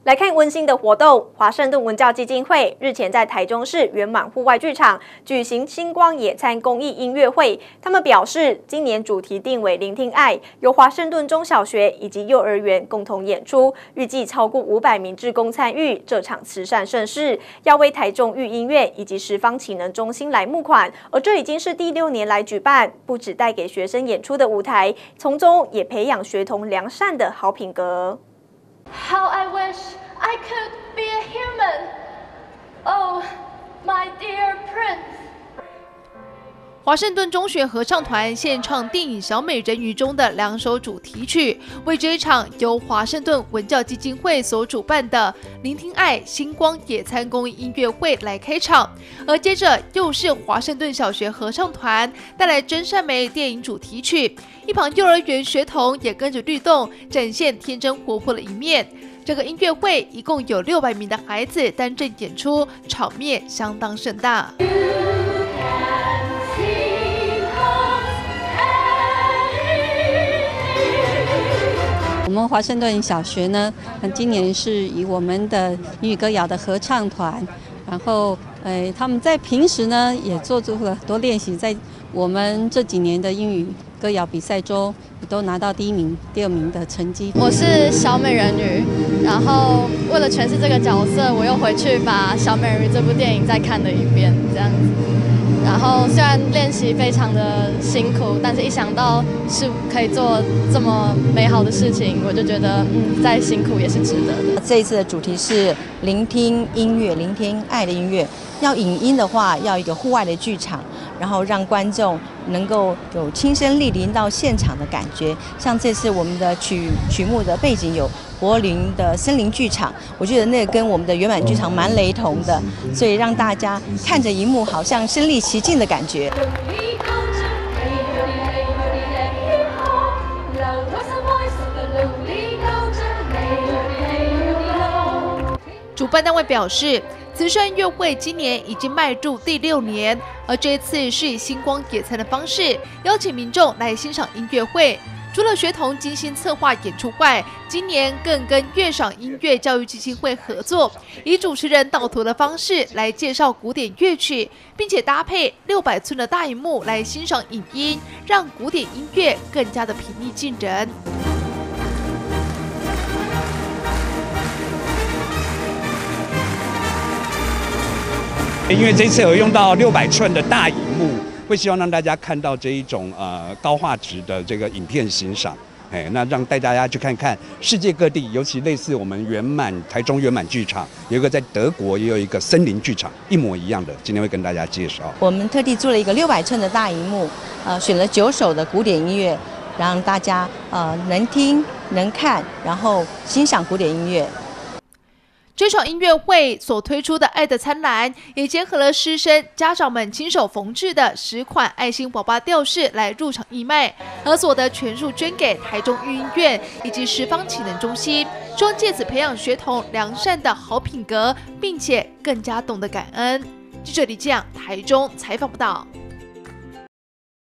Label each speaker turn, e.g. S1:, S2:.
S1: 来看温馨的活动，华盛顿文教基金会日前在台中市圆满户外剧场举行星光野餐公益音乐会。他们表示，今年主题定为聆听爱，由华盛顿中小学以及幼儿园共同演出，预计超过500名志工参与这场慈善盛事，要为台中育婴院以及十方启能中心来募款。而这已经是第6年来举办，不只带给学生演出的舞台，从中也培养学童良善的好品格。
S2: How I wish I could be a human. Oh, my dear prince.
S3: 华盛顿中学合唱团献唱电影《小美人鱼》中的2首主题曲，为这一场由华盛顿文教基金会所主办的“聆听爱星光野餐公益音乐会”来开场。而接着又是华盛顿小学合唱团带来《真善美》电影主题曲，一旁幼儿园学童也跟着律动，展现天真活泼的一面。 这个音乐会一共有600名的孩子担正演出，场面相当盛大。
S4: 我们华盛顿小学呢，今年是以我们的英语歌谣的合唱团，然后他们在平时呢也做出了很多练习，在我们这几年的英语歌谣比赛中，也都拿到第1名、第2名的成绩。
S2: 我是小美人鱼，然后为了诠释这个角色，我又回去把《小美人鱼》这部电影再看了一遍，这样子。然后虽然练习非常的辛苦，但是一想到是可以做这么美好的事情，我就觉得再辛苦也是值得的。
S5: 这一次的主题是聆听音乐，聆听爱的音乐。要影音的话，要一个户外的剧场，然后让观众能够有亲身莅临到现场的感觉。像这次我们的曲目的背景有柏林的森林剧场，我觉得那个跟我们的圆满剧场蛮雷同的，所以让大家看着荧幕好像身临其境的感觉。
S3: 主办单位表示，慈善音乐会今年已经迈入第6年，而这一次是以星光野餐的方式，邀请民众来欣赏音乐会。除了学童精心策划演出外，今年更跟乐赏音乐教育基金会合作，以主持人导图的方式来介绍古典乐曲，并且搭配600寸的大荧幕来欣赏影音，让古典音乐更加的平易近人。
S6: 因为这次有用到600寸的大荧幕，会希望让大家看到这一种高画质的这个影片欣赏，那让带大家去看看世界各地，尤其类似我们台中圆满剧场，有一个在德国也有一个森林剧场，一模一样的，今天会跟大家介绍。
S5: 我们特地做了一个600寸的大荧幕，选了9首的古典音乐，让大家能听能看，然后欣赏古典音乐。
S3: 这场音乐会所推出的《爱的灿烂》，也结合了师生、家长们亲手缝制的10款爱心娃娃吊饰来入场义卖，而所得全数捐给台中育婴院以及十方启能中心，希望借此培养学童良善的好品格，并且更加懂得感恩。记者李将台中采访报道。